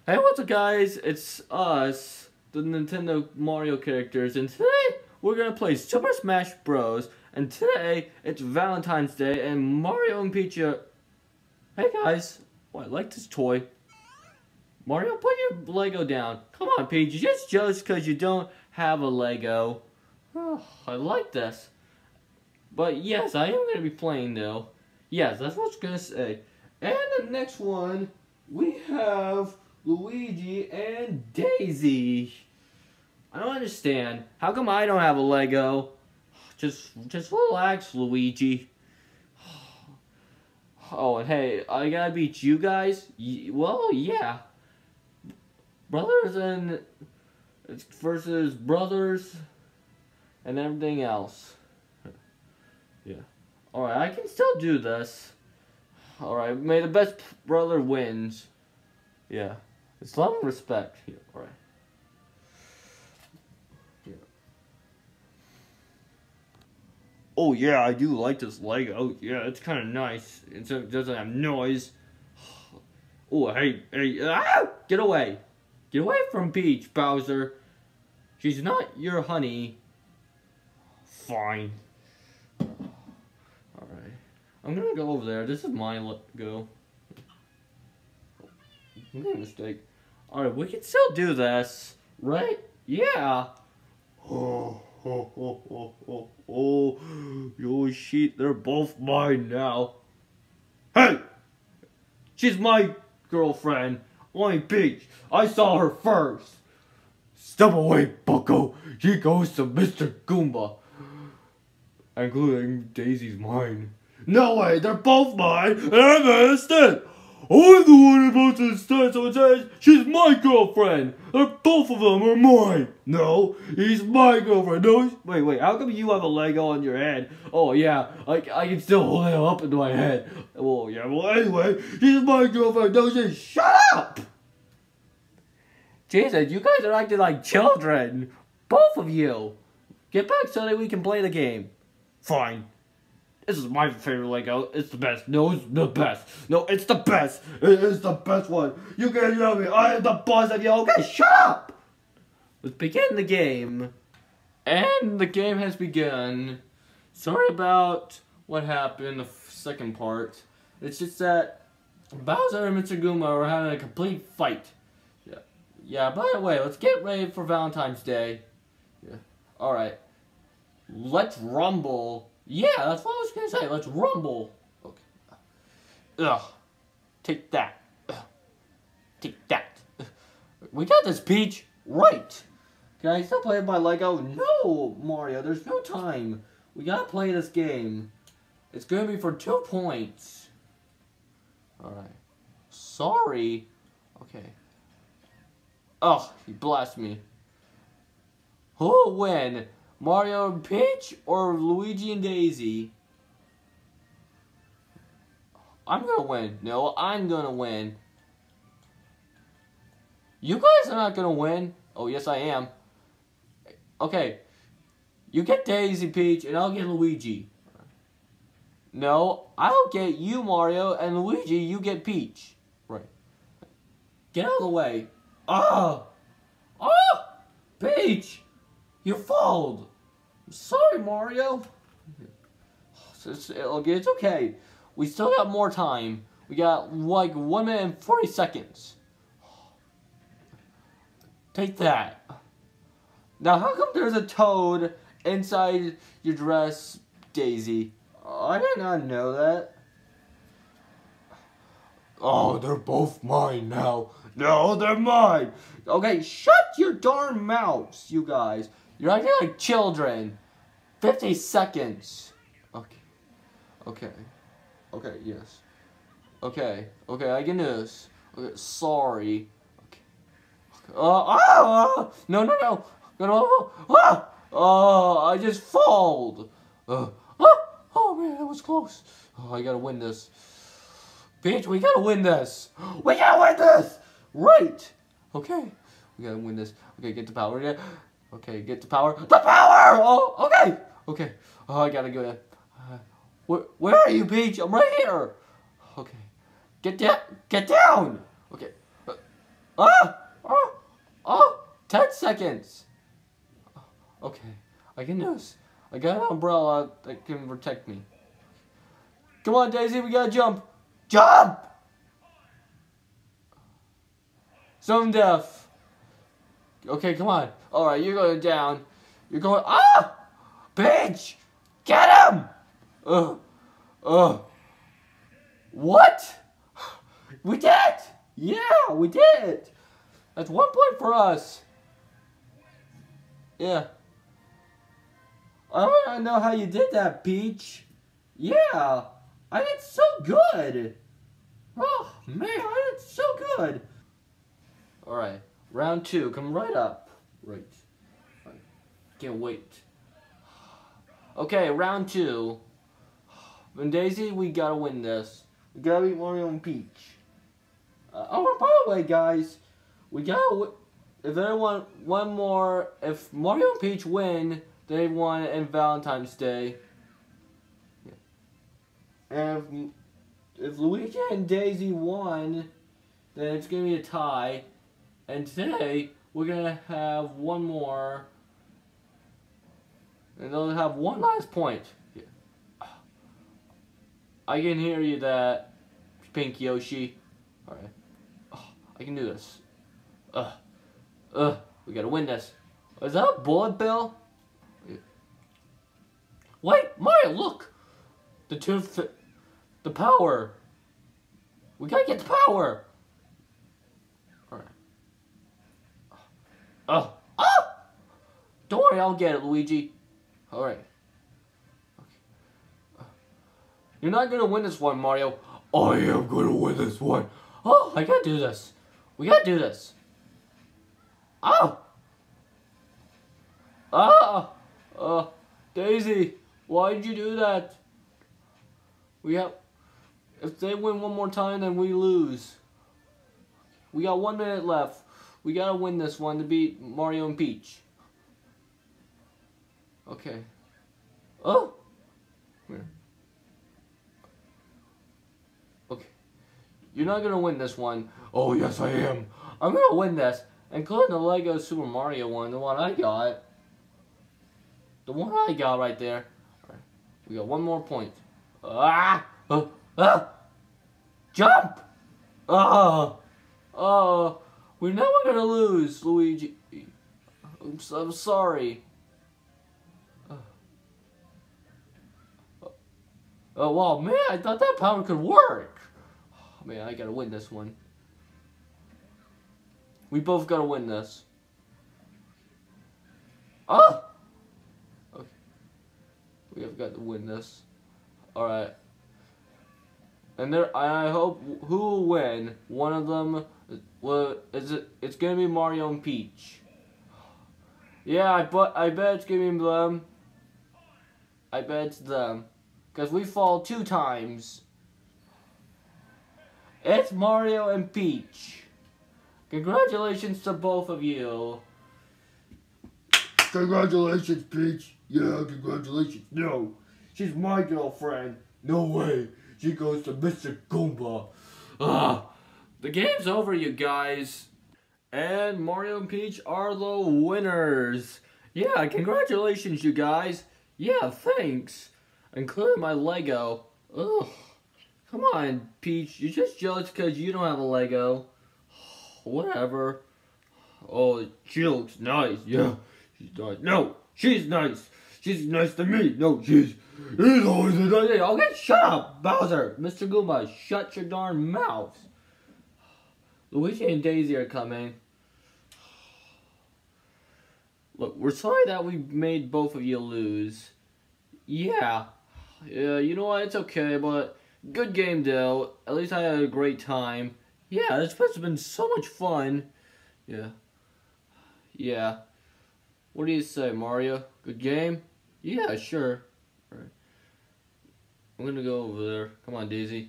Hey, what's up, guys? It's us, the Nintendo Mario characters, and today we're gonna play Super Smash Bros. And today it's Valentine's Day, and Mario and Peach are... Hey, guys. Oh, I like this toy. Mario, put your Lego down. Come on, Peach. You're just jealous because you don't have a Lego. Oh, I like this. But yes, I am gonna be playing though. Yes, that's what I was gonna say. And the next one, we have Luigi and Daisy. I don't understand. How come I don't have a Lego? Just relax, Luigi. Oh, and hey, I gotta beat you guys? Well, yeah. Brothers and... versus brothers and everything else. Yeah. Alright, I can still do this. Alright, may the best brother wins. Yeah. It's love and respect. Yeah, alright. Yeah. Oh yeah, I do like this Lego. Yeah, it's kind of nice. It doesn't have noise. Oh, hey, ah! Get away. Get away from Peach, Bowser. She's not your honey. Fine. Alright. I'm gonna go over there. This is my go. Made a mistake. Alright, we can still do this. Right? Yeah. Oh, yo, shit, they're both mine now. Hey! She's my girlfriend. Only Peach. I saw her first. Step away, bucko. She goes to Mr. Goomba. Including Daisy's mine. No way, they're both mine, and I'm gonna stand. I'm the one about to stand, so it says she's my girlfriend. Both of them are mine. No, he's my girlfriend. No, wait, how come you have a Lego on your head? Oh yeah, I can still hold it up into my head. Oh yeah, well anyway, she's my girlfriend. No, just shut up. Jesus, you guys are acting like children. Both of you. Get back so that we can play the game. Fine. This is my favorite Lego. It's the best. No, it's the best. No, it's the best. It is the best one. You can't yell at me. I am the boss of you. Okay, shut up. Let's begin the game. And the game has begun. Sorry about what happened in the second part. It's just that Bowser and Mr. Goomba are having a complete fight. Yeah, by the way, let's get ready for Valentine's Day. Yeah. Alright. Let's rumble. Yeah, that's what I was gonna say. Let's rumble. Okay. Ugh. Take that. Ugh. Take that. We got this, Peach. Right. Can I still play with my Lego? No, Mario. There's no time. We gotta play this game. It's gonna be for 2 points. Alright. Sorry. Okay. Oh, he blasted me. Who will win? Mario and Peach or Luigi and Daisy? I'm gonna win. No, I'm gonna win. You guys are not gonna win. Oh, yes, I am. Okay. You get Daisy, Peach, and I'll get Luigi. No, I'll get you, Mario, and Luigi, you get Peach. Right. Get out of the way. Oh! Oh! Peach! You fouled! I'm sorry, Mario. It's okay. We still got more time. We got like 1 minute and 40 seconds. Take that. Now, how come there's a toad inside your dress, Daisy? I did not know that. Oh, they're both mine now. No, they're mine. Okay, shut your darn mouths, you guys. You're acting like children. 50 seconds. Okay, yes. Okay, I can do this. Okay, sorry. Okay. No. I just fold. Oh man, that was close. Oh, I gotta win this. Peach, we gotta win this. We gotta win this. Right. Okay. We gotta win this. Okay, get the power. Yeah. Okay, get the power. The power! Oh, okay. Oh, I gotta go. Where are you, Peach? I'm right here. Okay. Get down. Okay. Ah! Oh! Oh! 10 seconds! Okay, I can do this. I got an umbrella that can protect me. Come on, Daisy, we gotta jump! Jump! Zone death. Okay, come on. Alright, you're going down. You're going. Ah! Bitch! Get him! What? We did it! Yeah, we did it! That's 1 point for us. Yeah. I don't know how you did that, Peach. Yeah, I did so good. Oh, man, I did so good. Alright, round 2, come right up. Right. Can't wait. Okay, round 2. And Daisy, we gotta win this. We gotta beat Mario and Peach. Oh, by the way, guys, we gotta. If anyone one more, if Mario and Peach win, they won in Valentine's Day. And if Luigi and Daisy won, then it's gonna be a tie. And today we're gonna have one more, and they'll have one last point. I can hear you, that Pink Yoshi. All right. I can do this. We gotta win this. Is that a bullet bill? Wait, Mario, look! The power. We gotta get the power. Alright. Don't worry, I'll get it, Luigi. Alright. Okay. You're not gonna win this one, Mario. I am gonna win this one. Oh, I gotta do this. We gotta do this. Oh! Daisy, why did you do that? If they win one more time, then we lose. We got 1 minute left. We gotta win this one to beat Mario and Peach. Okay. Oh! Here. Okay. You're not gonna win this one. Oh, yes, I am. I'm gonna win this, including the Lego Super Mario one, the one I got. The one I got right there. All right. We got 1 more point. Jump! We're never gonna lose, Luigi. I'm sorry. Oh, wow, man, I thought that power could work. Oh, man, I gotta win this one. We both gotta win this. Okay. We have got to win this. Alright. And I hope who will win. One of them, it's gonna be Mario and Peach. Yeah, I bet it's gonna be them. I bet it's them. Because we fall 2 times. It's Mario and Peach. Congratulations to both of you. Congratulations, Peach. Yeah, congratulations. No, she's my girlfriend. No way. She goes to Mr. Goomba. The game's over, you guys. And Mario and Peach are the winners. Yeah, congratulations, you guys. Yeah, thanks. Including my Lego. Ugh. Come on, Peach. You're just jealous because you don't have a Lego. Whatever. Oh, she looks nice. Yeah, she's nice. No, she's nice. She's nice to me. No, he's always a nice. Okay, shut up, Bowser. Mr. Goomba, shut your darn mouth. Luigi and Daisy are coming. Look, we're sorry that we made both of you lose. Yeah, you know what? It's okay, but good game, though. At least I had a great time. Yeah, this has been so much fun. Yeah. What do you say, Mario? Good game? Yeah, sure. All right. I'm gonna go over there. Come on, Daisy.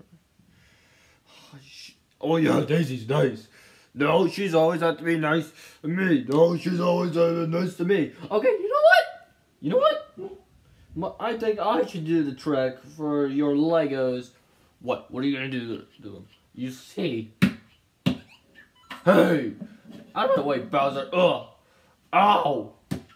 Oh yeah, Daisy's nice. No, she's always had to be nice to me. No, she's always nice to me. Okay, you know what? You know what? I think I should do the trick for your Legos. What? What are you gonna do to them? You see. Hey! Out of the way, Bowser. Ugh! Ow!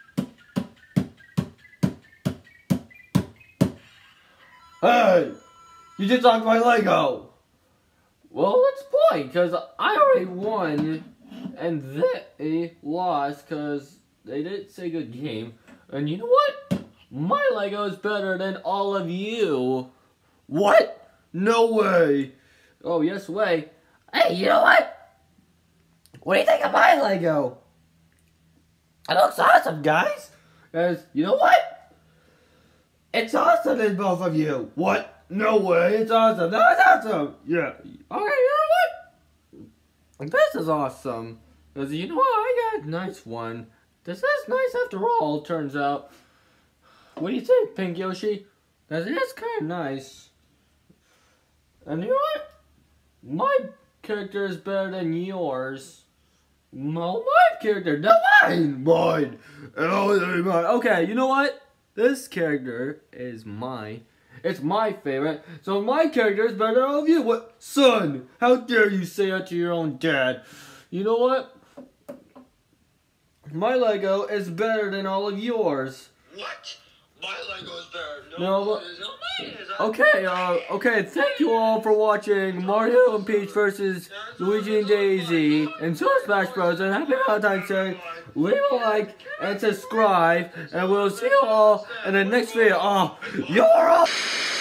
Hey! You just knocked my Lego! Well, let's play, because I already won, and they lost, because they didn't say good game. And you know what? My Lego is better than all of you. What? No way! Oh, yes way. Hey, you know what? What do you think of my Lego? It looks awesome, guys. Because, you know what? It's awesome than both of you. What? No way, it's awesome. No, it's awesome. Yeah. Okay, you know what? This is awesome. Because, you know what? I got a nice one. This is nice after all, turns out. What do you think, Pink Yoshi? Because it is kind of nice. And you know what? My character is better than yours. No, my character, no, mine. Oh, mine. Okay, you know what? This character is mine. It's my favorite. So my character is better than all of you. What, son? How dare you say that to your own dad? You know what? My Lego is better than all of yours. What? My Lego is better. No, it is not mine. Okay, thank you all for watching Mario and Peach versus Luigi and Daisy and Super Smash Bros. And happy Valentine's Day. Leave a like and subscribe, and we'll see you all in the next video. Oh, you're all